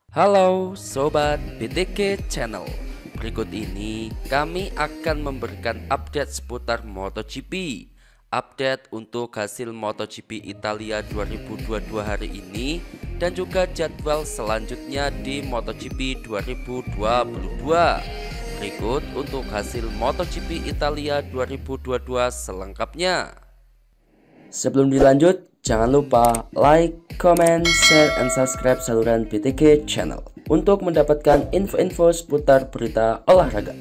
Halo Sobat BTK Channel. Berikut ini kami akan memberikan update seputar MotoGP. Update untuk hasil MotoGP Italia 2022 hari ini dan juga jadwal selanjutnya di MotoGP 2022. Berikut untuk hasil MotoGP Italia 2022 selengkapnya. Sebelum dilanjut, jangan lupa like, comment, share, and subscribe saluran BTK Channel untuk mendapatkan info-info seputar berita olahraga.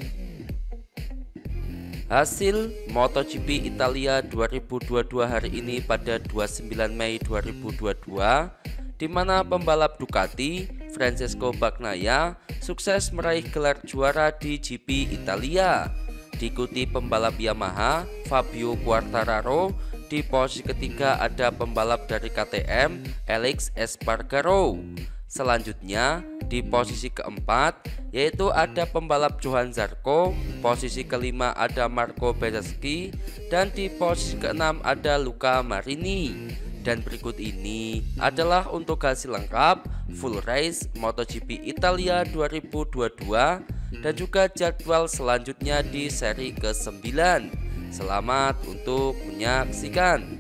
Hasil MotoGP Italia 2022 hari ini pada 29 Mei 2022, di mana pembalap Ducati Francesco Bagnaia sukses meraih gelar juara di GP Italia. Diikuti pembalap Yamaha Fabio Quartararo. Di posisi ketiga ada pembalap dari KTM Alex Espargaro. Selanjutnya di posisi keempat yaitu ada pembalap Johan Zarco. Posisi kelima ada Marco Bezzecchi. Dan di posisi keenam ada Luca Marini. Dan berikut ini adalah untuk hasil lengkap full race MotoGP Italia 2022 dan juga jadwal selanjutnya di seri ke-9. Selamat untuk menyaksikan.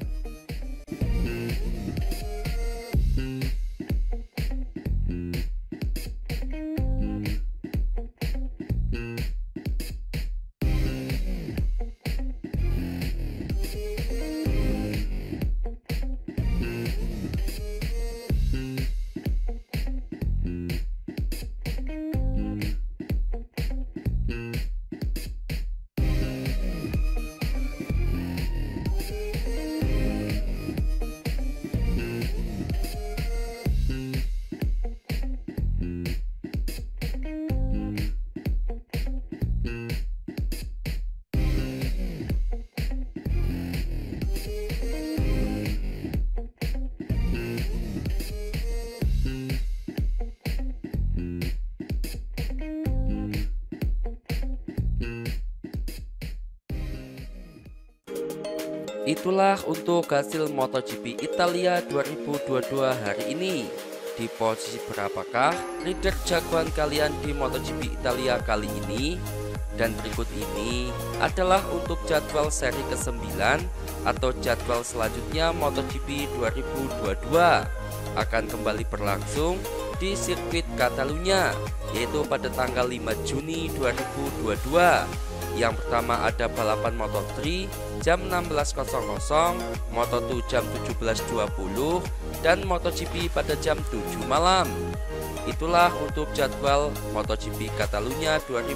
Itulah untuk hasil MotoGP Italia 2022 hari ini. Di posisi berapakah rider jagoan kalian di MotoGP Italia kali ini? Dan berikut ini adalah untuk jadwal seri ke-9 atau jadwal selanjutnya MotoGP 2022 akan kembali berlangsung di sirkuit Catalunya, yaitu pada tanggal 5 Juni 2022. Yang pertama ada balapan Moto3 jam 16.00, Moto2 jam 17.20, dan MotoGP pada jam 7 malam. Itulah untuk jadwal MotoGP Catalunya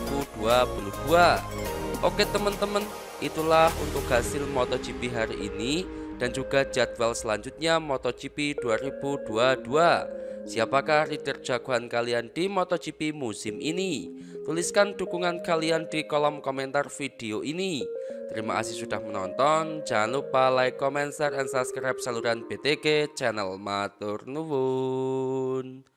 2022. Oke teman-teman, itulah untuk hasil MotoGP hari ini dan juga jadwal selanjutnya MotoGP 2022. Siapakah rider jagoan kalian di MotoGP musim ini? Tuliskan dukungan kalian di kolom komentar video ini. Terima kasih sudah menonton. Jangan lupa like, comment, share, and subscribe saluran BTK Channel. Matur nuwun.